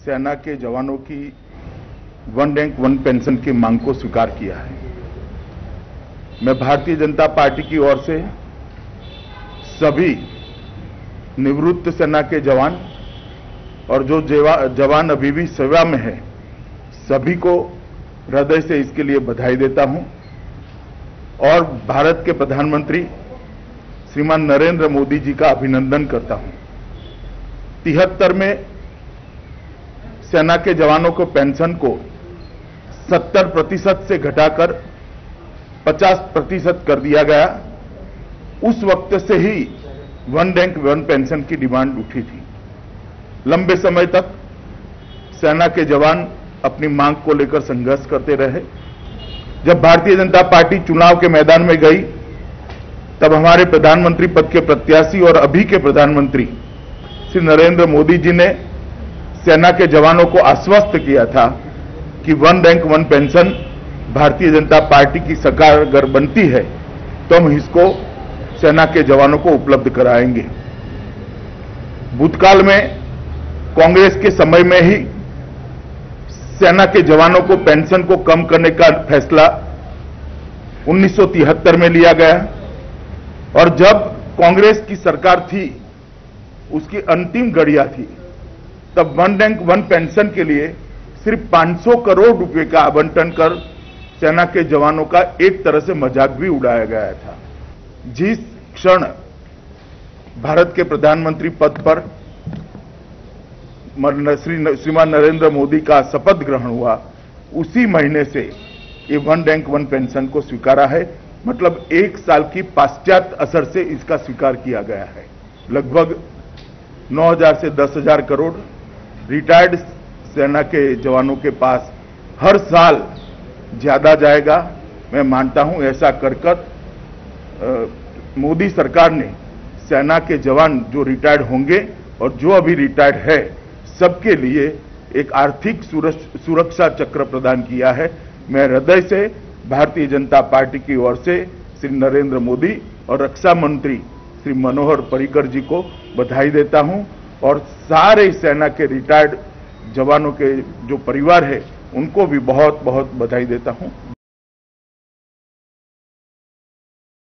सेना के जवानों की वन रैंक वन पेंशन की मांग को स्वीकार किया है। मैं भारतीय जनता पार्टी की ओर से सभी निवृत्त सेना के जवान और जो जवान अभी भी सेवा में है, सभी को हृदय से इसके लिए बधाई देता हूं और भारत के प्रधानमंत्री श्रीमान नरेंद्र मोदी जी का अभिनंदन करता हूं। 73 में सेना के जवानों को पेंशन को 70% से घटाकर 50% कर दिया गया। उस वक्त से ही वन रैंक वन पेंशन की डिमांड उठी थी। लंबे समय तक सेना के जवान अपनी मांग को लेकर संघर्ष करते रहे। जब भारतीय जनता पार्टी चुनाव के मैदान में गई, तब हमारे प्रधानमंत्री पद के प्रत्याशी और अभी के प्रधानमंत्री श्री नरेंद्र मोदी जी ने सेना के जवानों को आश्वस्त किया था कि one rank one pension Bharatiya Janata party की सरकार अगर बनती है तो हम इसको सेना के जवानों को उपलब्ध कराएंगे। भूतकाल में कांग्रेस के समय में ही सेना के जवानों को पेंशन को कम करने का फैसला 1973 में लिया गया और जब कांग्रेस की सरकार थी, उसकी अंतिम घड़ियां थी, तब वन रैंक वन पेंशन के लिए सिर्फ 500 करोड़ रुपए का आवंटन कर सेना के जवानों का एक तरह से मजाक भी उड़ाया गया था। जिस क्षण भारत के प्रधानमंत्री पद पर श्रीमान नरेंद्र मोदी का शपथ ग्रहण हुआ, उसी महीने से ये वन रैंक वन पेंशन को स्वीकारा है। मतलब 1 साल की पाश्चात्य असर से इसका स्वीकार किया गया है। लगभग 9,000 से 10,000 करोड़ रिटायर्ड सेना के जवानों के पास हर साल ज्यादा जाएगा। मैं मानता हूं ऐसा कर मोदी सरकार ने सेना के जवान जो रिटायर्ड होंगे और जो अभी रिटायर्ड है, सबके लिए एक आर्थिक सुरक्षा चक्र प्रदान किया है। मैं हृदय से भारतीय जनता पार्टी की ओर से श्री नरेंद्र मोदी और रक्षा मंत्री श्री मनोहर पर्रिकर जी को बधाई देता हूं और सारे सेना के रिटायर्ड जवानों के जो परिवार है, उनको भी बहुत बहुत बधाई देता हूं।